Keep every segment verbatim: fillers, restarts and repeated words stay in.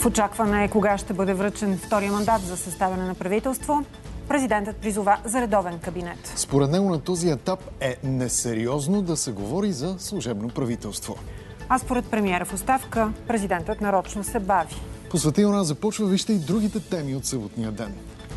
В очакване кога ще бъде връчен втория мандат за съставяне на правителство, президентът призова за редовен кабинет. Според него на този етап е несериозно да се говори за служебно правителство. А според премиера в оставка, президентът нарочно се бави. Посвети нас започва, вижте и другите теми от съботния ден.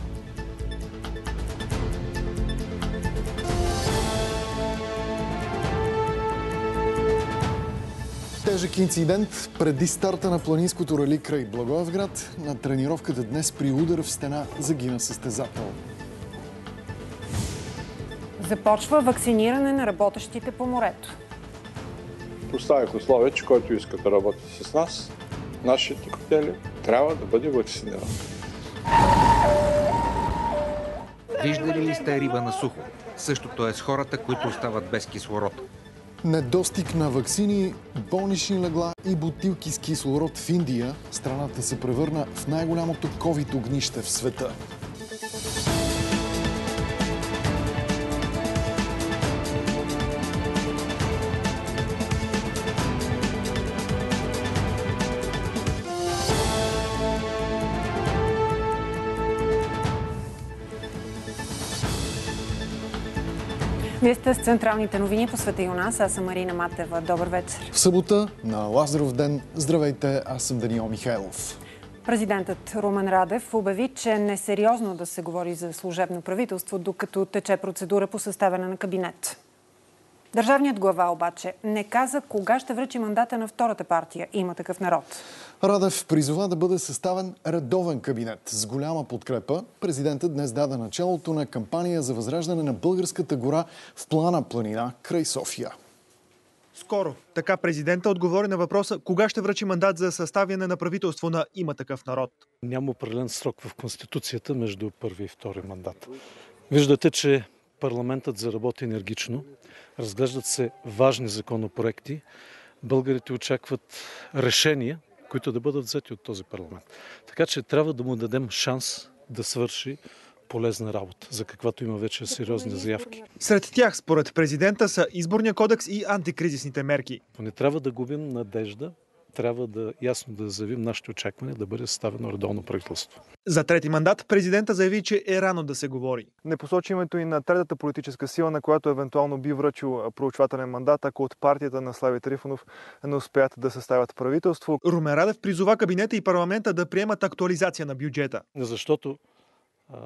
Тежък инцидент преди старта на планинското рали край Благоевград. На тренировката днес при удар в стена загина състезател. Започва вакциниране на работещите по морето. Поставих условие, че който иска да работи с нас, нашите хотели, трябва да бъде вакциниран. Виждали ли сте риба на сухо? Същото е с хората, които остават без кислород. Недостиг на ваксини, болнични легла и бутилки с кислород в Индия. Страната се превърна в най-голямото ковид огнище в света. Вие сте с централните новини по света и у нас. Аз съм Марина Матева. Добър вечер. В събота на Лазаров ден. Здравейте, аз съм Даниел Михайлов. Президентът Румен Радев обяви, че е несериозно да се говори за служебно правителство, докато тече процедура по съставяне на кабинет. Държавният глава обаче не каза кога ще връчи мандата на втората партия Има такъв народ. Радев призова да бъде съставен редовен кабинет. С голяма подкрепа президентът днес даде началото на кампания за възраждане на българската гора в Плана планина край София. Скоро. Така президента отговори на въпроса кога ще връчи мандат за съставяне на правителство на Има такъв народ. Няма определен срок в Конституцията между първи и втори мандат. Виждате, че парламентът заработи енергично. Разглеждат се важни законопроекти. Българите очакват решения, които да бъдат взети от този парламент. Така че трябва да му дадем шанс да свърши полезна работа, за каквато има вече сериозни заявки. Сред тях, според президента, са изборния кодекс и антикризисните мерки. Не трябва да губим надежда, трябва да ясно да заявим нашите очаквания да бъде съставено редовно правителство. За трети мандат президента заяви, че е рано да се говори. Не посочи името и на третата политическа сила, на която евентуално би връчил проучвателен мандат, ако от партията на Слави Трифонов не успеят да съставят правителство. Румен Радев призова кабинета и парламента да приемат актуализация на бюджета. Защото а,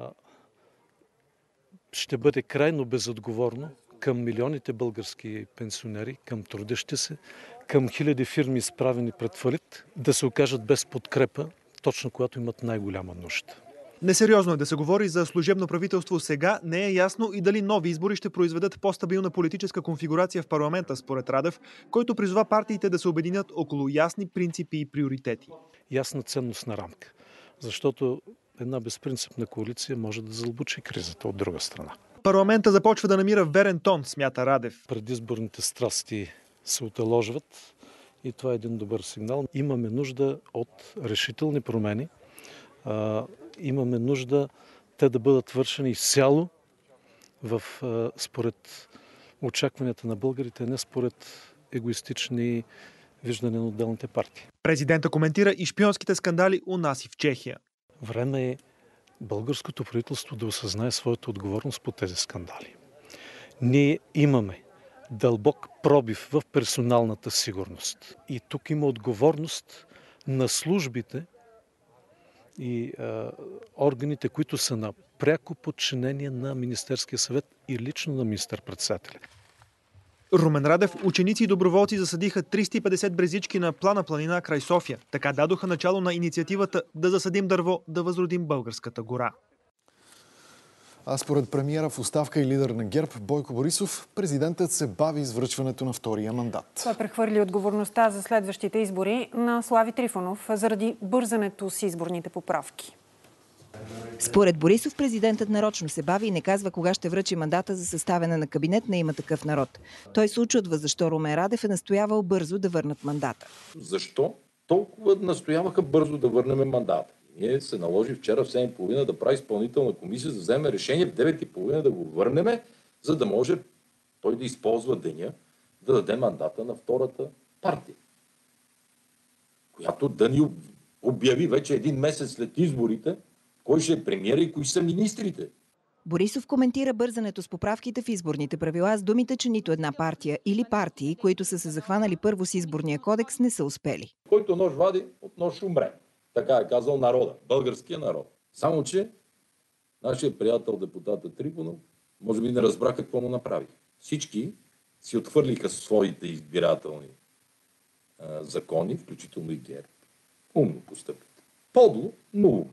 ще бъде крайно безотговорно към милионите български пенсионери, към трудещи се, към хиляди фирми, изправени пред фалит, да се окажат без подкрепа, точно когато имат най-голяма нужда. Несериозно е да се говори за служебно правителство сега. Не е ясно и дали нови избори ще произведат по-стабилна политическа конфигурация в парламента, според Радев, който призова партиите да се обединят около ясни принципи и приоритети. Ясна ценностна рамка, защото една безпринципна коалиция може да задълбочи кризата от друга страна. Парламента започва да намира верен тон, смята Радев. Предизборните страсти се оталожват и това е един добър сигнал. Имаме нужда от решителни промени. А, имаме нужда те да бъдат вършени изцяло в, а, според очакванията на българите, не според егоистични виждания на отделните партии. Президента коментира и шпионските скандали у нас и в Чехия. Време е българското правителство да осъзнае своята отговорност по тези скандали. Ние имаме дълбок пробив в персоналната сигурност. И тук има отговорност на службите и а, органите, които са на пряко подчинение на Министерския съвет и лично на министър-председателя. Румен Радев, ученици и доброволци засадиха триста и петдесет брезички на Плана планина край София. Така дадоха начало на инициативата да засадим дърво, да възродим българската гора. А според премиера в оставка и лидер на ГЕРБ Бойко Борисов, президентът се бави с връчването на втория мандат. Той прехвърли отговорността за следващите избори на Слави Трифонов заради бързането с изборните поправки. Според Борисов, президентът нарочно се бави и не казва кога ще връчи мандата за съставяне на кабинет на Има такъв народ. Той се учудва защо Румен Радев е настоявал бързо да върнат мандата. Защо толкова настояваха бързо да върнем мандата? Ние се наложи вчера в седем и половина да прави изпълнителна комисия, да вземе решение в девет и половина да го върнем, за да може той да използва деня да даде мандата на втората партия, която да ни обяви вече един месец след изборите кой ще е премиера и кои са министрите. Борисов коментира бързането с поправките в изборните правила с думите, че нито една партия или партии, които са се захванали първо с изборния кодекс, не са успели. Който нож вади, от нож ще умре. Така е казал народа, българския народ. Само че нашия приятел депутата Трифонов може би не разбра какво му направи. Всички си отхвърлиха своите избирателни а, закони, включително и ГЕРБ. Умно постъпите. Подло, но умно.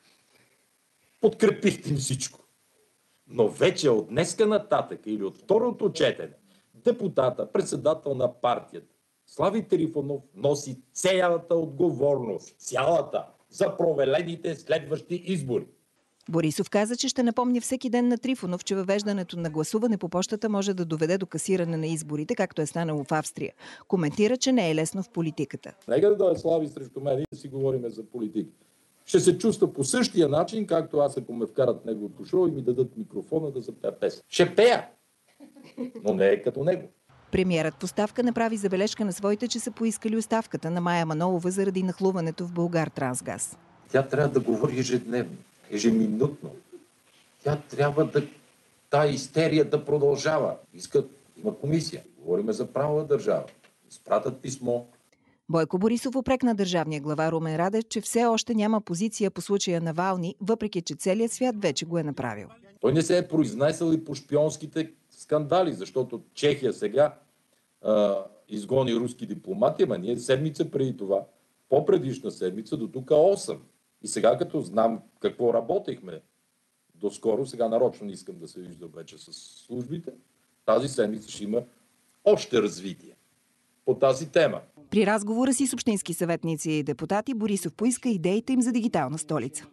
Подкрепихте им всичко. Но вече от днеска нататък или от второто четене депутата, председател на партията Слави Трифонов носи цялата отговорност, цялата, за провалените следващи избори. Борисов каза, че ще напомня всеки ден на Трифонов, че въвеждането на гласуване по пощата може да доведе до касиране на изборите, както е станало в Австрия. Коментира, че не е лесно в политиката. Нека да дойде Слави срещу мен и да си говорим за политика. Ще се чувства по същия начин, както аз, ако ме вкарат в неговото шоу и ми дадат микрофона да запея песен. Ще пея, но не е като него. Премиерът в оставка направи забележка на своите, че са поискали оставката на Мая Манолова заради нахлуването в Булгартрансгаз. Тя трябва да говори ежедневно, ежеминутно. Тя трябва да... Та истерия да продължава. Искат, има комисия. Говориме за правова държава. Изпратят писмо. Бойко Борисов упрекна държавния глава Румен Радев, че все още няма позиция по случая Навални, въпреки че целият свят вече го е направил. Той не се е произнесъл и по шпионските скандали, защото Чехия сега а, изгони руски дипломати, ама ние седмица преди това, по-предишна седмица, до тук осем. И сега като знам какво работихме доскоро, сега нарочно не искам да се виждам вече с службите, тази седмица ще има още развитие по тази тема. При разговора си с общински съветници и депутати Борисов поиска идеите им за дигитална столица.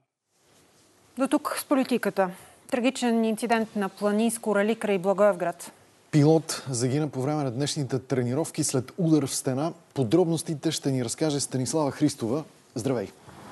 До тук с политиката. Трагичен инцидент на планинско рали край Благоевград. Пилот загина по време на днешните тренировки след удар в стена. Подробностите ще ни разкаже Станислава Христова. Здравей!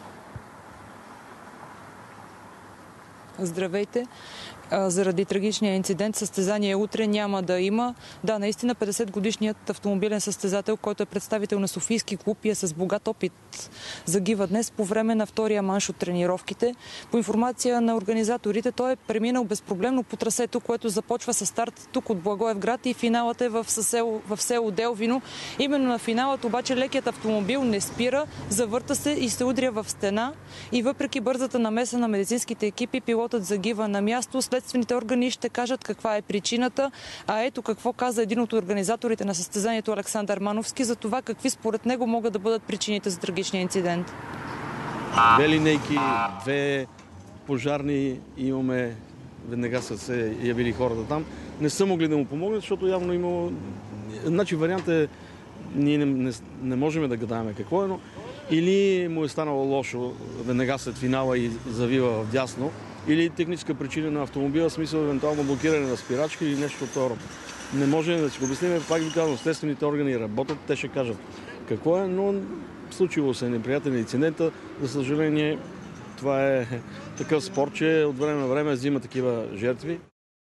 Здравейте! Заради трагичния инцидент състезание утре няма да има. Да, наистина петдесет годишният автомобилен състезател, който е представител на Софийски клуб и е с богат опит, загива днес по време на втория манш от тренировките. По информация на организаторите, той е преминал безпроблемно по трасето, което започва със старт тук от Благоевград и финалът е в село, в село Делвино. Именно на финалът обаче лекият автомобил не спира, завърта се и се удря в стена. И въпреки бързата намеса на медицинските екипи, пилотът загива на място. Следствените органи ще кажат каква е причината, а ето какво каза един от организаторите на състезанието Александър Мановски за това какви според него могат да бъдат причините за трагичния инцидент. Две линейки, две пожарни имаме, веднага са се явили хората там. Не са могли да му помогнат, защото явно имало... Значи вариант е, ние не, не, не можем да гадаем какво е, но или му е станало лошо веднага след финала и завива вдясно, или техническа причина на автомобила, в смисъл евентуално блокиране на спирачки или нещо второ. Не може да си го обясним, пак ви казвам, следствените органи работят, те ще кажат какво е, но случило се неприятен инцидент. За съжаление, това е такъв спорт, че от време на време взима такива жертви.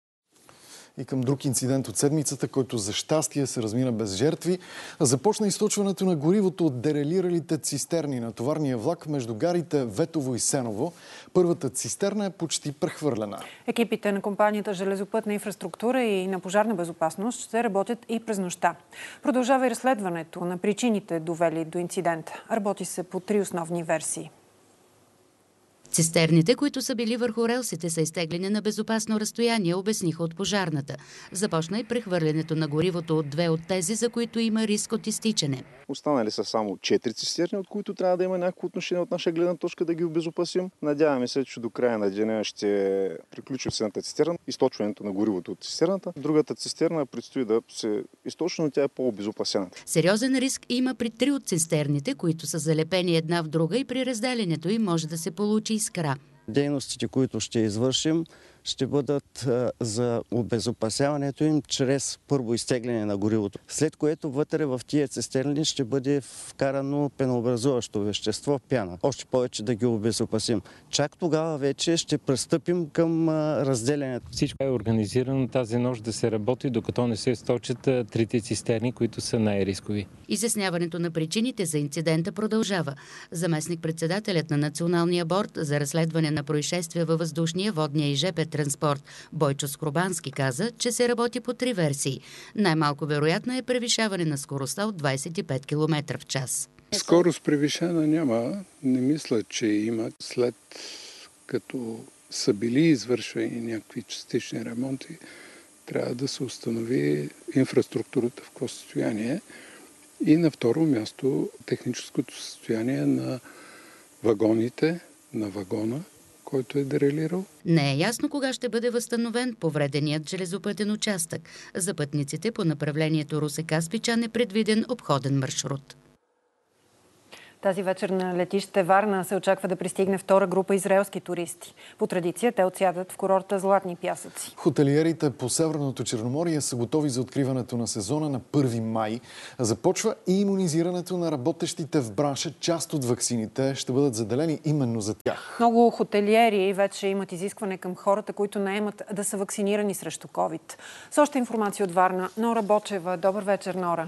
И към друг инцидент от седмицата, който за щастие се размина без жертви, започна източването на горивото от дерелиралите цистерни на товарния влак между гарите Ветово и Сеново. Първата цистерна е почти прехвърлена. Екипите на компанията Железопътна инфраструктура и на пожарна безопасност ще работят и през нощта. Продължава и разследването на причините, довели до инцидента. Работи се по три основни версии. Цистерните, които са били върху релсите, са изтеглени на безопасно разстояние, обясниха от пожарната. Започна и прехвърлянето на горивото от две от тези, за които има риск от изтичане. Останали са само четири цистерни, от които трябва да има някакво отношение от наша гледна точка да ги обезопасим. Надяваме се, че до края на деня ще приключи едната цистерна, източването на горивото от цистерната. Другата цистерна предстои да се източи, но тя е по-обезопасена. Сериозен риск има при три от цистерните, които са залепени една в друга и при разделянето им може да се получи искра. Дейностите, които ще извършим, ще бъдат за обезопасяването им чрез първо изтегляне на горивото, след което вътре в тия цистерни ще бъде вкарано пенообразуващо вещество, пяна. Още повече да ги обезопасим. Чак тогава вече ще пристъпим към разделянето. Всичко е организирано тази нощ да се работи, докато не се източат трите цистерни, които са най-рискови. Изясняването на причините за инцидента продължава. Заместник-председателят на Националния борд за разследване на происшествия във въздушния, водния и ЖП транспорт Бойчо Скрубански каза, че се работи по три версии. Най-малко вероятно е превишаване на скоростта от двадесет и пет километра в час. Скорост превишена няма. Не мисля, че има. След като са били извършени някакви частични ремонти, трябва да се установи инфраструктурата в какво състояние и на второ място техническото състояние на вагоните, на вагона, който е дерелирал. Не е ясно кога ще бъде възстановен повреденият железопътен участък. За пътниците по направлението Русе-Каспичан е предвиден обходен маршрут. Тази вечер на летище Варна се очаква да пристигне втора група израелски туристи. По традиция те отсядат в курорта Златни пясъци. Хотелиерите по Северното Черноморие са готови за откриването на сезона на първи май. Започва и имунизирането на работещите в бранша. Част от ваксините ще бъдат заделени именно за тях. Много хотелиери вече имат изискване към хората, които наемат, да са вакцинирани срещу ковид. С още информация от Варна, Нора Бочева. Добър вечер, Нора.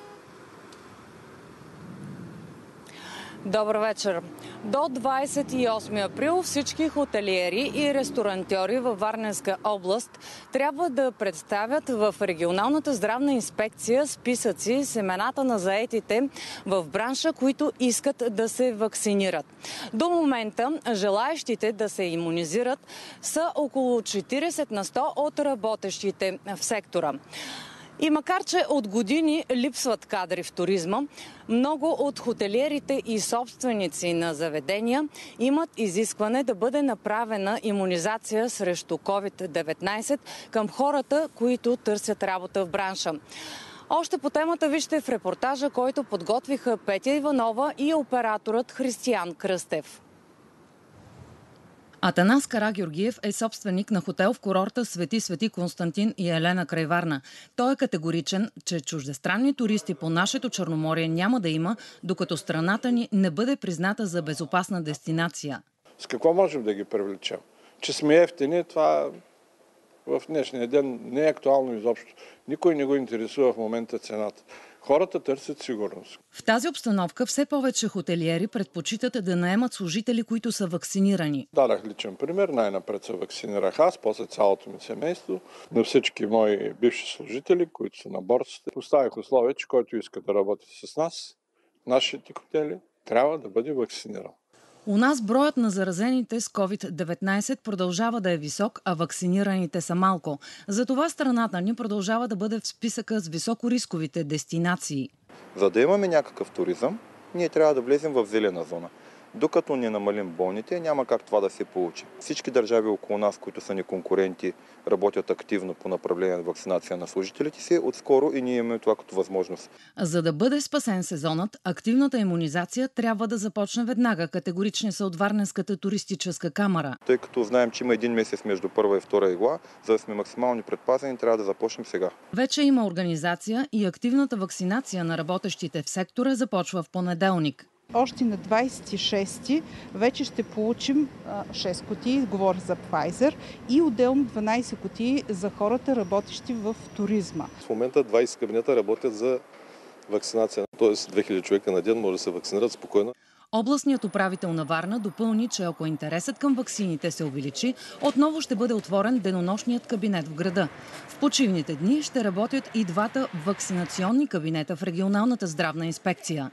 Добър вечер. До двадесет и осми април всички хотелиери и ресторантьори във Варненска област трябва да представят в регионалната здравна инспекция списъци с имената на заетите в бранша, които искат да се вакцинират. До момента желаещите да се имунизират са около четиридесет на сто от работещите в сектора. И макар, че от години липсват кадри в туризма, много от хотелиерите и собственици на заведения имат изискване да бъде направена имунизация срещу ковид деветнадесет към хората, които търсят работа в бранша. Още по темата вижте в репортажа, който подготвиха Петя Иванова и операторът Християн Кръстев. Атанас Карагеоргиев е собственик на хотел в курорта Свети Свети Константин и Елена край Варна. Той е категоричен, че чуждестранни туристи по нашето Черноморие няма да има, докато страната ни не бъде призната за безопасна дестинация. С какво можем да ги привлечем? Че сме ефтини, това в днешния ден не е актуално изобщо. Никой не го интересува в момента цената. Хората търсят сигурност. В тази обстановка все повече хотелиери предпочитат да наемат служители, които са вакцинирани. Дадах личен пример. Най-напред се вакцинирах аз, после цялото ми семейство. На всички мои бивши служители, които са на борците, поставих условие, че който иска да работи с нас, нашите хотели, трябва да бъде вакциниран. У нас броят на заразените с ковид деветнадесет продължава да е висок, а вакцинираните са малко. Затова страната ни продължава да бъде в списъка с високорисковите дестинации. За да имаме някакъв туризъм, ние трябва да влезем в зелена зона. Докато не намалим болните, няма как това да се получи. Всички държави около нас, които са ни конкуренти, работят активно по направление на вакцинация на служителите си. Отскоро и ние имаме това като възможност. За да бъде спасен сезонът, активната имунизация трябва да започне веднага. Категорични са от Варненската туристическа камара. Тъй като знаем, че има един месец между първа и втора игла, за да сме максимално предпазени, трябва да започнем сега. Вече има организация и активната вакцинация на работещите в сектора започва в понеделник. Още на двадесет и шести вече ще получим шест кутии, говоря за Pfizer, и отделно дванадесет кутии за хората, работещи в туризма. В момента двадесет кабинета работят за вакцинация, т.е. две хиляди човека на ден може да се вакцинират спокойно. Областният управител на Варна допълни, че ако интересът към ваксините се увеличи, отново ще бъде отворен денонощният кабинет в града. В почивните дни ще работят и двата вакцинационни кабинета в регионалната здравна инспекция.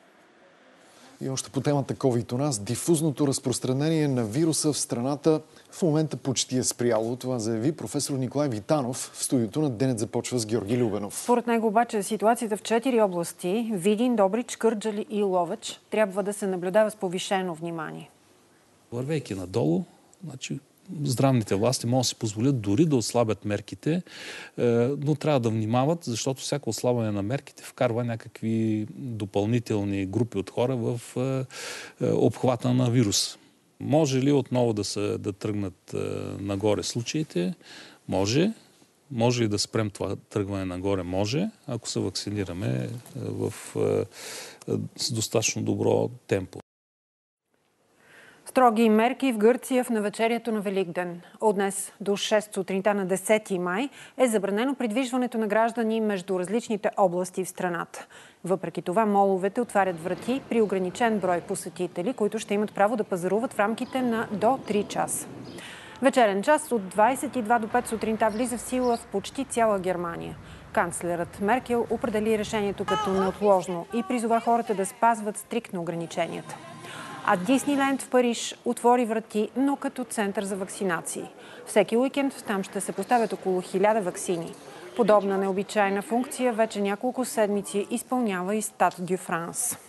И още по темата ковид у нас, дифузното разпространение на вируса в страната в момента почти е спряло. Това заяви професор Николай Витанов в студиото на Денят започва с Георги Любенов. Според него обаче ситуацията в четири области, Видин, Добрич, Кърджали и Ловеч, трябва да се наблюдава с повишено внимание. Вървейки надолу, значи здравните власти могат да си позволят дори да отслабят мерките, но трябва да внимават, защото всяко отслабване на мерките вкарва някакви допълнителни групи от хора в обхвата на вирус. Може ли отново да, се, да тръгнат е, нагоре случаите? Може. Може ли да спрем това тръгване нагоре? Може, ако се вакцинираме е, в, е, с достатъчно добро темпо. Строги мерки в Гърция в навечерието на Великден. От днес до шест сутринта на десети май е забранено придвижването на граждани между различните области в страната. Въпреки това, моловете отварят врати при ограничен брой посетители, които ще имат право да пазаруват в рамките на до три часа. Вечерен час от двадесет и два до пет сутринта влиза в сила в почти цяла Германия. Канцлерът Меркел определи решението като неотложно и призова хората да спазват стриктно ограниченията. А Дисниленд в Париж отвори врати, но като център за вакцинации. Всеки уикенд там ще се поставят около хиляда ваксини. Подобна необичайна функция вече няколко седмици изпълнява и Стад дю Франс.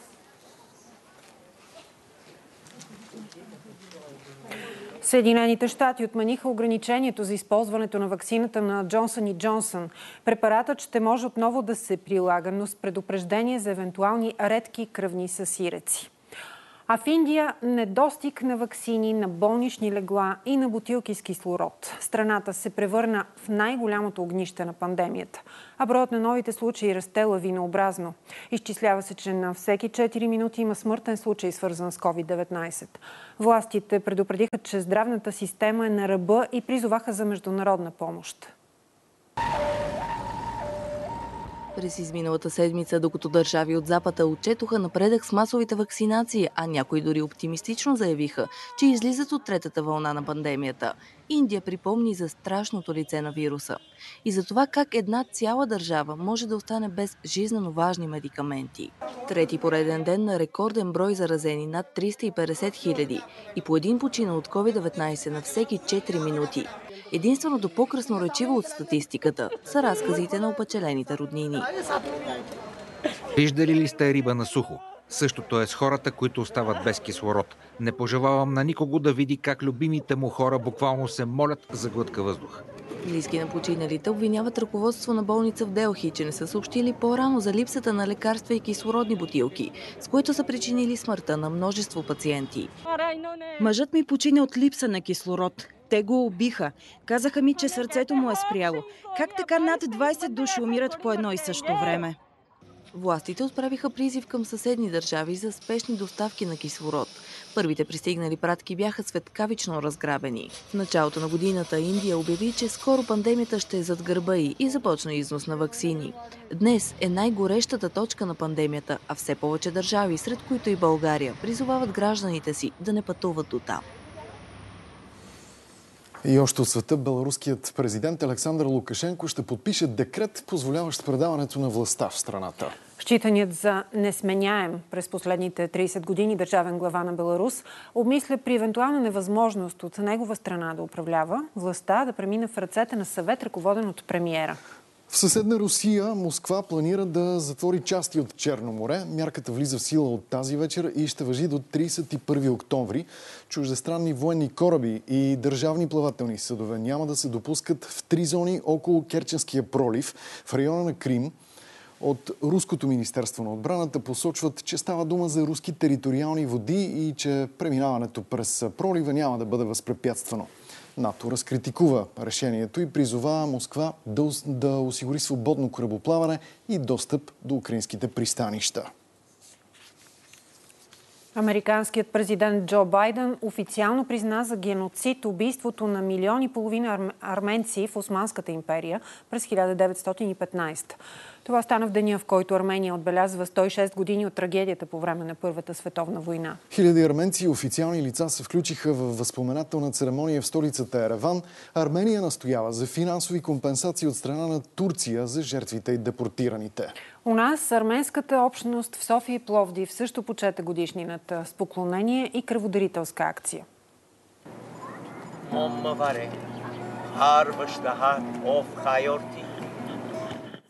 Съединените щати отмениха ограничението за използването на ваксината на Джонсън и Джонсън. Препаратът ще може отново да се прилага, но с предупреждение за евентуални редки кръвни съсиреци. А в Индия недостиг на ваксини, на болнични легла и на бутилки с кислород. Страната се превърна в най-голямото огнище на пандемията, а броят на новите случаи расте лавинообразно. Изчислява се, че на всеки четири минути има смъртен случай, свързан с ковид деветнадесет. Властите предупредиха, че здравната система е на ръба и призоваха за международна помощ. През изминалата седмица, докато държави от Запада отчетоха напредък с масовите вакцинации, а някои дори оптимистично заявиха, че излизат от третата вълна на пандемията, Индия припомни за страшното лице на вируса и за това как една цяла държава може да остане без жизнено важни медикаменти. Трети пореден ден на рекорден брой заразени над триста и петдесет хиляди и по един починал от ковид деветнадесет на всеки четири минути. Единственото по-красноречиво от статистиката са разказите на опечалените роднини. Виждали ли сте риба на сухо? Същото е с хората, които остават без кислород. Не пожелавам на никого да види как любимите му хора буквално се молят за глътка въздух. Близки на починалите обвиняват ръководство на болница в Делхи, че не са съобщили по-рано за липсата на лекарства и кислородни бутилки, с които са причинили смъртта на множество пациенти. Мъжът ми почина от липса на кислород. Те го убиха. Казаха ми, че сърцето му е спряло. Как така над двадесет души умират по едно и също време? Властите отправиха призив към съседни държави за спешни доставки на кислород. Първите пристигнали пратки бяха светкавично разграбени. В началото на годината Индия обяви, че скоро пандемията ще е зад гърба ѝ и започна износ на ваксини. Днес е най-горещата точка на пандемията, а все повече държави, сред които и България, призовават гражданите си да не пътуват до там. И още от света, беларуският президент Александър Лукашенко ще подпише декрет, позволяващ предаването на властта в страната. Считаният за несменяем през последните тридесет години държавен глава на Беларус обмисля при евентуална невъзможност от негова страна да управлява властта да премине в ръцете на съвет, ръководен от премиера. В съседна Русия Москва планира да затвори части от Черно море. Мярката влиза в сила от тази вечер и ще важи до тридесет и първи октомври. Чуждестранни военни кораби и държавни плавателни съдове няма да се допускат в три зони около Керченския пролив в района на Крим. От Руското министерство на отбраната посочват, че става дума за руски териториални води и че преминаването през пролива няма да бъде възпрепятствано. НАТО разкритикува решението и призова Москва да, да осигури свободно корабоплаване и достъп до украинските пристанища. Американският президент Джо Байден официално призна за геноцид убийството на милион и половина арменци в Османската империя през хиляда деветстотин и петнадесета. Това стана в деня, в който Армения отбелязва сто и шест години от трагедията по време на Първата световна война. Хиляди арменци и официални лица се включиха в възпоменателна церемония в столицата Ереван. Армения настоява за финансови компенсации от страна на Турция за жертвите и депортираните. У нас арменската общност в София и Пловдив също почета годишнината с поклонение и кръводарителска акция.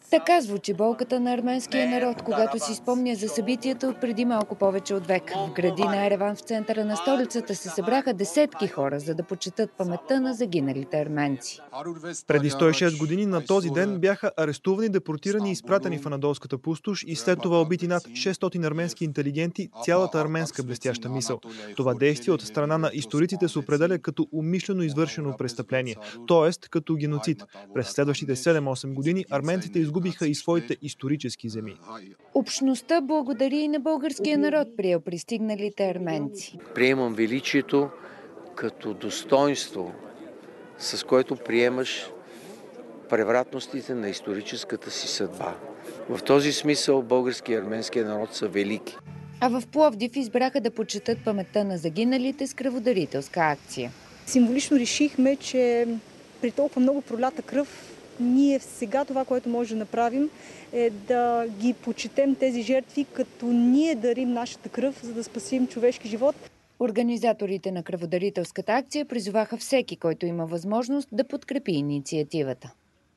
Така звучи болката на арменския народ, когато си спомня за събитията от преди малко повече от век. В градина Ереван в центъра на столицата се събраха десетки хора, за да почетат паметта на загиналите арменци. Преди сто и шест години на този ден бяха арестувани, депортирани и изпратени в Анадолската пустош и след това убити над шестстотин арменски интелигенти, цялата арменска блестяща мисъл. Това действие от страна на историците се определя като умишлено извършено престъпление, т.е. като геноцид. През следващите седем-осем години арменците изгубиха и своите исторически земи. Общността благодари и на българския народ, приел пристигналите арменци. Приемам величието като достоинство, с което приемаш превратностите на историческата си съдба. В този смисъл български и арменски народ са велики. А в Пловдив избраха да почетат паметта на загиналите с кръводарителска акция. Символично решихме, че при толкова много пролята кръв, ние сега това, което може да направим, е да ги почетем тези жертви, като ние дарим нашата кръв, за да спасим човешки живот. Организаторите на кръводарителската акция призоваха всеки, който има възможност, да подкрепи инициативата.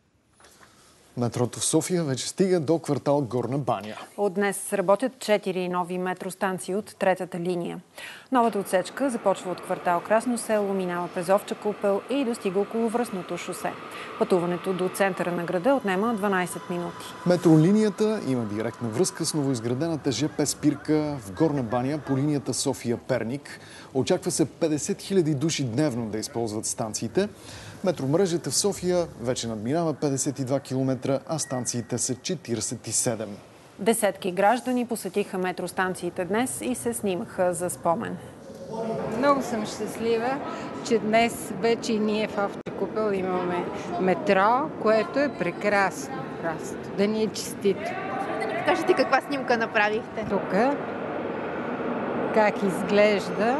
Метрото в София вече стига до квартал Горна баня. От днес работят четири нови метростанции от третата линия. Новата отсечка започва от квартал Красно село, минава през Овча купел и достига около Връстното шосе. Пътуването до центъра на града отнема дванайсет минути. Метролинията има директна връзка с новоизградената ЖП спирка в Горна баня по линията София-Перник. Очаква се петдесет хиляди души дневно да използват станциите. Метромрежата в София вече надминава петдесет и два километра, а станциите са четирийсет и седем. Десетки граждани посетиха метростанциите днес и се снимаха за спомен. Много съм щастлива, че днес вече ние в Овча купел имаме метро, което е прекрасно. Просто да ни е честито. Кажете каква снимка направихте? Тук как изглежда.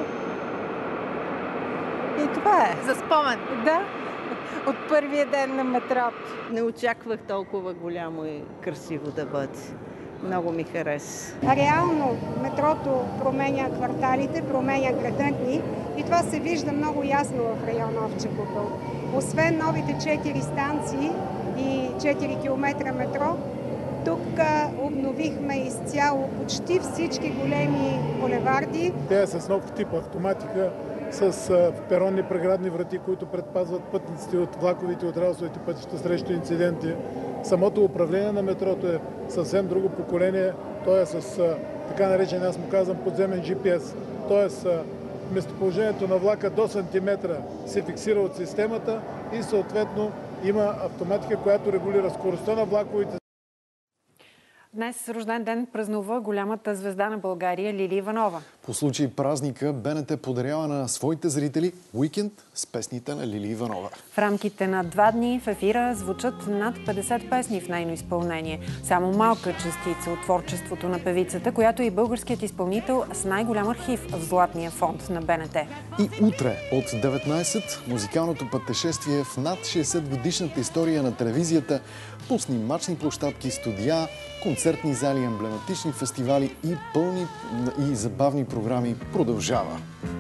И това е. За спомен? Да. От първия ден на метрото. Не очаквах толкова голямо и красиво да бъде. Много ми хареса. Реално метрото променя кварталите, променя града ни и това се вижда много ясно в района Овча купел. Освен новите четири станции и четири километра метро, тук обновихме изцяло почти всички големи булеварди. Те са с нов тип автоматика, с перонни преградни врати, които предпазват пътниците от влаковите, от релсовите пътища срещу инциденти. Самото управление на метрото е съвсем друго поколение. То е с така наречен, аз му казвам, подземен джи пи ес. Тоест, местоположението на влака до сантиметра се фиксира от системата и съответно има автоматика, която регулира скоростта на влаковите. Днес рожден ден празнува голямата звезда на България Лили Иванова. По случай празника БНТ подарява на своите зрители уикенд с песните на Лили Иванова. В рамките на два дни в ефира звучат над петдесет песни в нейно изпълнение. Само малка частица от творчеството на певицата, която е българският изпълнител с най-голям архив в Златния фонд на БНТ. И утре от деветнайсет музикалното пътешествие в над шейсет годишната история на телевизията по снимачни площадки, студия, концертни зали, емблематични фестивали и пълни и забавни програми продължава.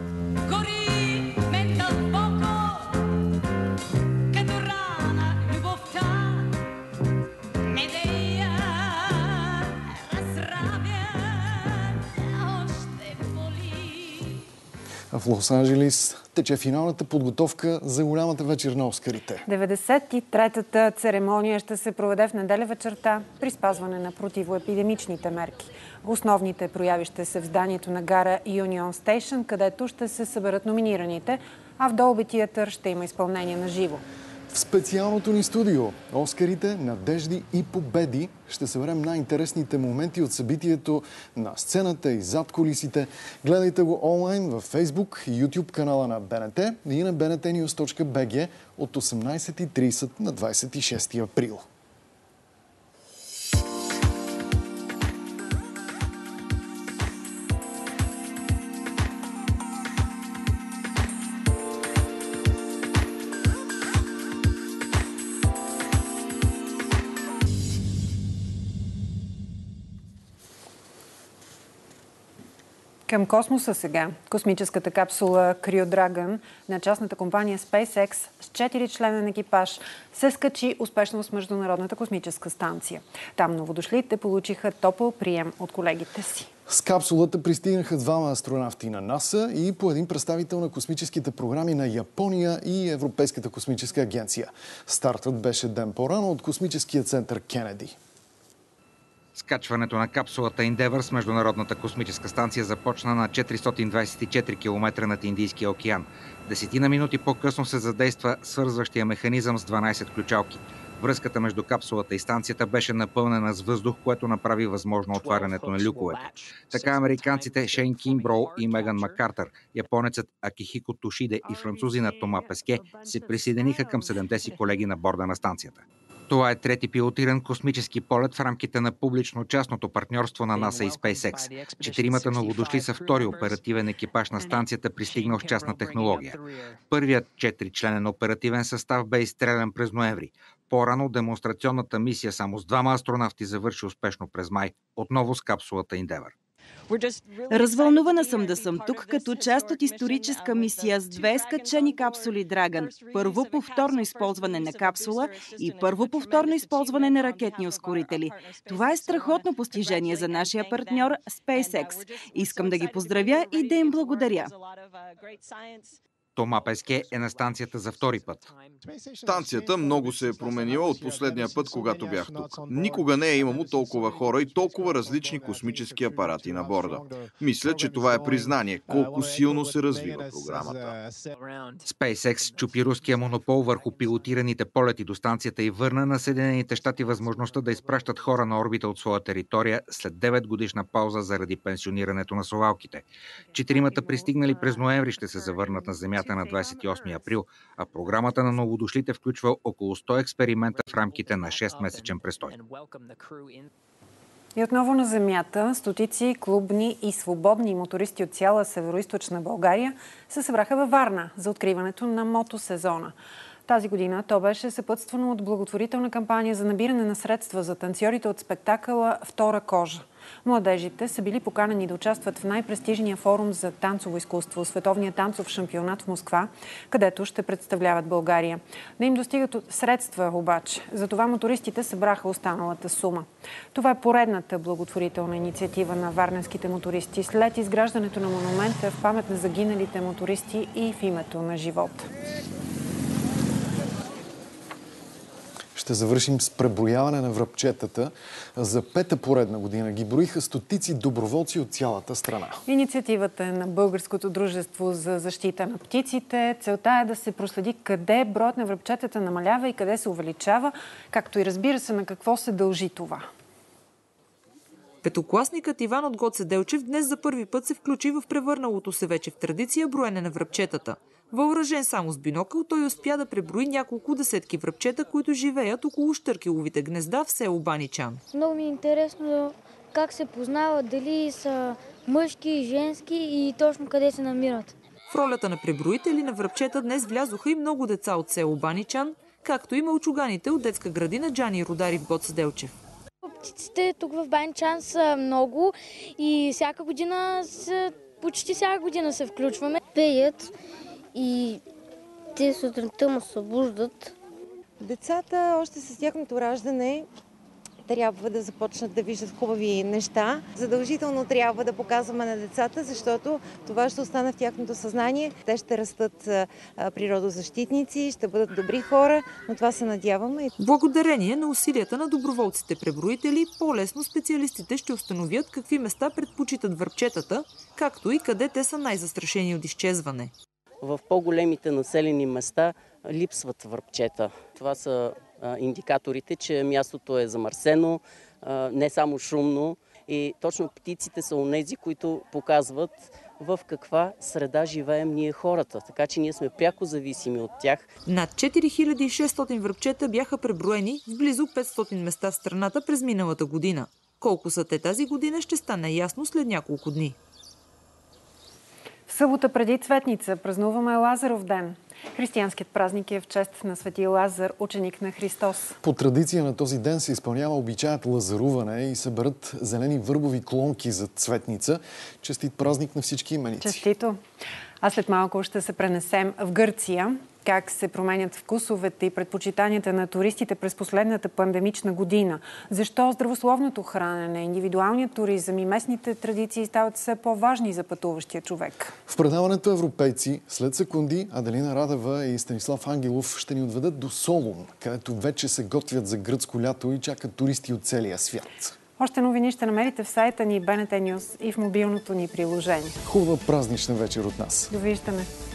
В Лос-Анджелис тече финалната подготовка за голямата вечер на Оскарите. деветдесет и третата церемония ще се проведе в неделя вечерта при спазване на противоепидемичните мерки. Основните прояви ще се в зданието на гара Юнион Стейшън, където ще се съберат номинираните, а в Долби Театър ще има изпълнение на живо. В специалното ни студио Оскарите, надежди и победи ще съберем най-интересните моменти от събитието на сцената и зад кулисите. Гледайте го онлайн във Facebook и YouTube канала на БНТ и на би ен ти нюз точка би джи от осемнайсет и трийсет на двайсет и шести април. Към космоса сега. Космическата капсула Crew Dragon на частната компания SpaceX с четири члена на екипаж се скачи успешно с Международната космическа станция. Там новодошлите получиха топъл прием от колегите си. С капсулата пристигнаха двама астронавти на НАСА и по един представител на космическите програми на Япония и Европейската космическа агенция. Стартът беше ден по-рано от космическия център Кенеди. Скачването на капсулата Endeavour с Международната космическа станция започна на четиристотин двадесет и четири километра над Индийския океан. Десетина минути по-късно се задейства свързващия механизъм с дванадесет ключалки. Връзката между капсулата и станцията беше напълнена с въздух, което направи възможно отварянето на люковете. Така американците Шейн Кимброу и Меган Маккартър, японецът Акихико Тошиде и французинът Тома Песке се присъединиха към седемте си колеги на борда на станцията. Това е трети пилотиран космически полет в рамките на публично-частното партньорство на НАСА и SpaceX. Четиримата новодошли са втори оперативен екипаж на станцията, пристигнал с частна технология. Първият четиричленен оперативен състав бе изстрелян през ноември. По-рано демонстрационната мисия само с двама астронавти завърши успешно през май, отново с капсулата Endeavour. Развълнувана съм да съм тук като част от историческа мисия с две скачени капсули Dragon. Първо повторно използване на капсула и първо повторно използване на ракетни ускорители. Това е страхотно постижение за нашия партньор SpaceX. Искам да ги поздравя и да им благодаря. Тома Песке е на станцията за втори път. Станцията много се е променила от последния път, когато бях тук. Никога не е имало толкова хора и толкова различни космически апарати на борда. Мисля, че това е признание колко силно се развива програмата. SpaceX чупи руския монопол върху пилотираните полети до станцията и върна на Съединените щати възможността да изпращат хора на орбита от своя територия след девет годишна пауза заради пенсионирането на совалките. Четиримата пристигнали през ноември ще се завърнат на Земята на двадесет и осми април, а програмата на новодошлите включва около сто експеримента в рамките на шестмесечен престой. И отново на Земята, стотици клубни и свободни мотористи от цяла североизточна България се събраха във Варна за откриването на мотосезона. Тази година то беше съпътствано от благотворителна кампания за набиране на средства за танцьорите от спектакъла «Втора кожа». Младежите са били поканени да участват в най-престижния форум за танцово изкуство, Световния танцов шампионат в Москва, където ще представляват България. Не им достигат средства обаче. Затова мотористите събраха останалата сума. Това е поредната благотворителна инициатива на варненските мотористи след изграждането на монумента в памет на загиналите мотористи и в името на живота. Ще завършим с преброяване на връбчетата. За пета поредна година ги броиха стотици доброволци от цялата страна. Инициативата е на Българското дружество за защита на птиците. Целта е да се проследи къде броят на връбчетата намалява и къде се увеличава, както и разбира се на какво се дължи това. Петокласникът Иван от Гоце Делчев днес за първи път се включи в превърналото се вече в традиция броене на връбчетата. Въоръжен само с бинокъл, той успя да преброи няколко десетки връбчета, които живеят около щъркеловите гнезда в село Баничан. Много ми е интересно как се познават, дали са мъжки, женски и точно къде се намират. В ролята на преброители на връбчета днес влязоха и много деца от село Баничан, както и мълчуганите от детска градина Джани Родари в Гоце Делчев. Птиците тук в Баничан са много и всяка година, почти всяка година се включваме. Пеят и те сутринта му събуждат. Децата още с тяхното раждане трябва да започнат да виждат хубави неща. Задължително трябва да показваме на децата, защото това ще остане в тяхното съзнание. Те ще растат природозащитници, ще бъдат добри хора, но това се надяваме. Благодарение на усилията на доброволците-преброители, по-лесно специалистите ще установят какви места предпочитат връбчетата, както и къде те са най-застрашени от изчезване. В по-големите населени места липсват връбчета. Това са а, индикаторите, че мястото е замърсено, а, не само шумно. И точно птиците са онези, които показват в каква среда живеем ние хората. Така че ние сме пряко зависими от тях. Над четири хиляди и шестстотин връбчета бяха преброени в близо петстотин места в страната през миналата година. Колко са те тази година, ще стане ясно след няколко дни. В събота преди Цветница празнуваме Лазаров ден. Християнският празник е в чест на Свети Лазар, ученик на Христос. По традиция на този ден се изпълнява обичаят лазаруване и се берат зелени върбови клонки за цветница. Честит празник на всички именици. Честито! А след малко ще се пренесем в Гърция. Как се променят вкусовете и предпочитанията на туристите през последната пандемична година? Защо здравословното хранене, индивидуалният туризъм и местните традиции стават все по-важни за пътуващия човек? В предаването Европейци след секунди Аделина Радева и Станислав Ангелов ще ни отведат до Солун, където вече се готвят за гръцко лято и чакат туристи от целия свят. Още новини ще намерите в сайта ни БНТ Нюз и в мобилното ни приложение. Хубава празнична вечер от нас. Довиждане!